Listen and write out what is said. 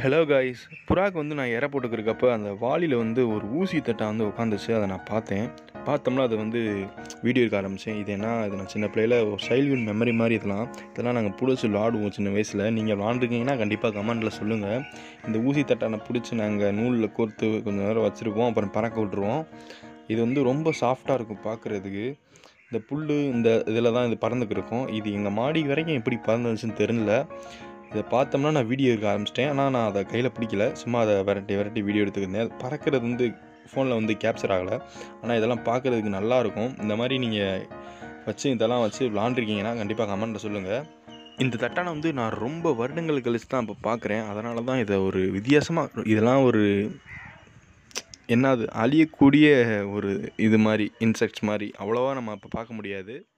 Hello guys, புறாக்கு வந்து நான் இரை போட்டுக்கிறக்கப்ப அந்த வாளியில் வந்து ஒரு ஊசி தட்டை வந்து உட்காந்துச்சு. அதை நான் பார்த்தோம்னா அதை வந்து வீடியோ எடுக்க ஆரம்பித்தேன். இது நான் சின்ன பிள்ளையில் ஒரு சைல்ட்ஹுட் மெமரி மாதிரி இதெல்லாம் நாங்கள் பிடிச்சி விளாடுவோம் சின்ன வயசில். நீங்கள் விளாண்டுருக்கீங்கன்னா கண்டிப்பாக கமெண்ட்டில் சொல்லுங்கள். இந்த ஊசி தட்டை பிடிச்சி நாங்கள் நூலில் கோர்த்து கொஞ்சம் நேரம் வச்சுருப்போம், அப்புறம் பறக்க விட்ருவோம். இது வந்து ரொம்ப சாஃப்டாக இருக்கும் பார்க்குறதுக்கு. இந்த புல் இந்த இதில் தான் இது பறந்துக்கு இருக்கும். இது எங்கள் மாடி வரைக்கும் எப்படி பறந்துச்சுன்னு தெரியல. இதை பார்த்தோம்னா நான் வீடியோ எடுக்க ஆரம்பிச்சிட்டேன். ஆனால் நான் அதை கையில் பிடிக்கல, சும்மா அதை விரட்டி வீடியோ எடுத்துக்கிட்டேன். பறக்கிறது வந்து ஃபோனில் வந்து கேப்சர் ஆகலை. ஆனால் இதெல்லாம் பார்க்குறதுக்கு நல்லாயிருக்கும். இந்த மாதிரி நீங்கள் இதெல்லாம் வச்சு விளாண்டுருக்கீங்கன்னா கண்டிப்பாக கமெண்ட்டில் சொல்லுங்கள். இந்த தட்டானை வந்து நான் ரொம்ப வருடங்கள் கழித்து தான் இப்போ பார்க்குறேன். அதனால தான் இதை ஒரு வித்தியாசமாக, இதெல்லாம் ஒரு என்னது அழியக்கூடிய ஒரு இது மாதிரி, இன்செக்ட்ஸ் மாதிரி அவ்வளோவா நம்ம இப்போ பார்க்க முடியாது.